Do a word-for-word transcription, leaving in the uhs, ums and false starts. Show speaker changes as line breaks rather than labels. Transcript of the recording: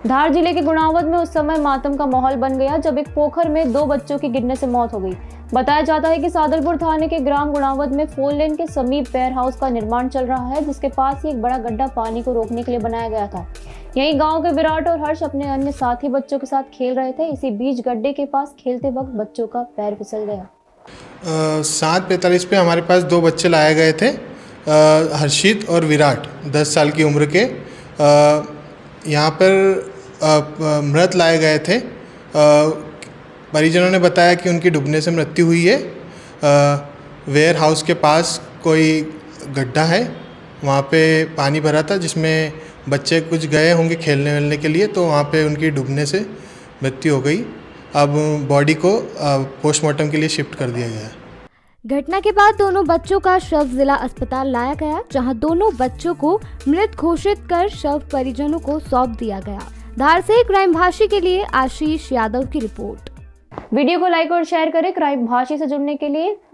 धार जिले के गुणावद में उस समय मातम का माहौल बन गया जब एक पोखर में दो बच्चों की गिरने से मौत हो गई। बताया जाता है कि सादलपुर थाने के ग्राम गुणावद में फोर लेन के समीप वेयर हाउस का निर्माण चल रहा है, जिसके पास ही एक बड़ा गड्ढा पानी को रोकने के लिए बनाया गया था। यहीं गांव के विराट और हर्ष अपने अन्य साथी बच्चों के साथ खेल रहे थे। इसी बीच गड्ढे के पास खेलते वक्त बच्चों का पैर फिसल गया।
सात पैंतालीस पे हमारे पास दो बच्चे लाए गए थे, आ, हर्षित और विराट, दस साल की उम्र के। यहाँ पर मृत लाए गए थे। परिजनों ने बताया कि उनकी डूबने से मृत्यु हुई है। वेयर हाउस के पास कोई गड्ढा है, वहाँ पे पानी भरा था जिसमें बच्चे कुछ गए होंगे खेलने वेलने के लिए, तो वहाँ पे उनकी डूबने से मृत्यु हो गई। अब बॉडी को पोस्टमार्टम के लिए शिफ्ट कर दिया गया है।
घटना के बाद दोनों बच्चों का शव जिला अस्पताल लाया गया, जहां दोनों बच्चों को मृत घोषित कर शव परिजनों को सौंप दिया गया। धार से क्राइम भाषी के लिए आशीष यादव की रिपोर्ट।
वीडियो को लाइक और शेयर करें। क्राइम भाषी से जुड़ने के लिए